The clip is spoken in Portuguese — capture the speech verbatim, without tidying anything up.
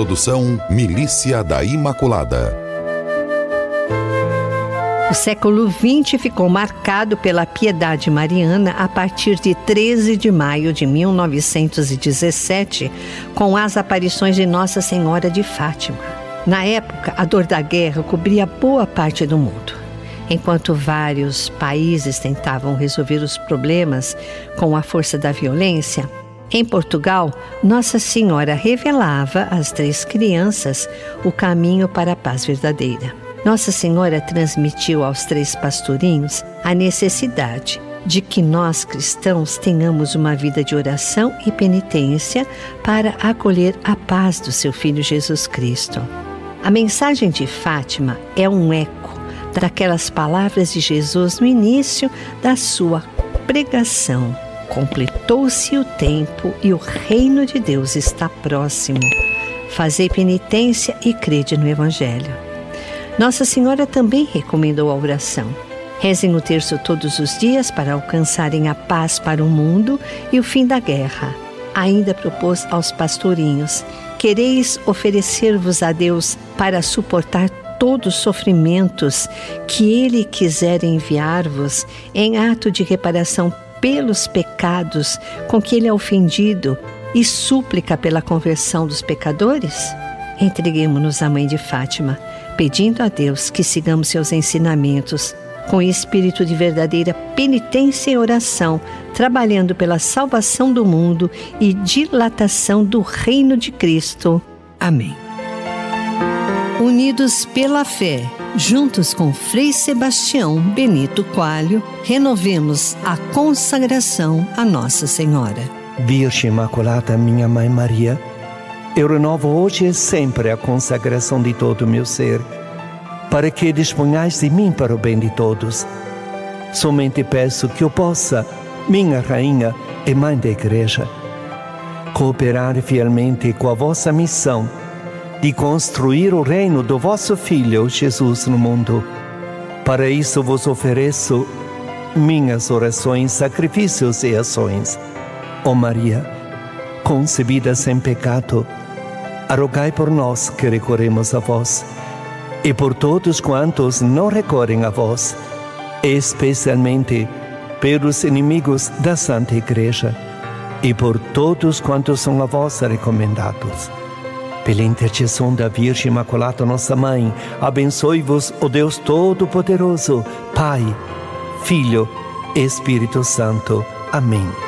Produção Milícia da Imaculada. O século vinte ficou marcado pela piedade mariana a partir de treze de maio de mil novecentos e dezessete, com as aparições de Nossa Senhora de Fátima. Na época, a dor da guerra cobria boa parte do mundo. Enquanto vários países tentavam resolver os problemas com a força da violência, em Portugal, Nossa Senhora revelava às três crianças o caminho para a paz verdadeira. Nossa Senhora transmitiu aos três pastorinhos a necessidade de que nós cristãos tenhamos uma vida de oração e penitência para acolher a paz do seu Filho Jesus Cristo. A mensagem de Fátima é um eco daquelas palavras de Jesus no início da sua pregação. Completou-se o tempo e o reino de Deus está próximo. Fazei penitência e crede no Evangelho. Nossa Senhora também recomendou a oração. Rezem o terço todos os dias para alcançarem a paz para o mundo e o fim da guerra. Ainda propôs aos pastorinhos: quereis oferecer-vos a Deus para suportar todos os sofrimentos que Ele quiser enviar-vos em ato de reparação pelos pecados com que Ele é ofendido e súplica pela conversão dos pecadores? Entreguemo-nos à Mãe de Fátima, pedindo a Deus que sigamos seus ensinamentos com espírito de verdadeira penitência e oração, trabalhando pela salvação do mundo e dilatação do reino de Cristo. Amém. Unidos pela fé, juntos com Frei Sebastião Benito Coelho, renovemos a consagração a Nossa Senhora. Virgem Imaculada, minha Mãe Maria, eu renovo hoje e sempre a consagração de todo o meu ser, para que disponhais de mim para o bem de todos. Somente peço que eu possa, minha Rainha e Mãe da Igreja, cooperar fielmente com a vossa missão de construir o reino do vosso Filho Jesus no mundo. Para isso vos ofereço minhas orações, sacrifícios e ações. Ó Maria, concebida sem pecado, rogai por nós que recorremos a vós, e por todos quantos não recorrem a vós, especialmente pelos inimigos da Santa Igreja, e por todos quantos são a vós recomendados. Pela intercessão da Virgem Imaculada, nossa Mãe, abençoe-vos o Deus Todo-Poderoso, Pai, Filho e Espírito Santo. Amém.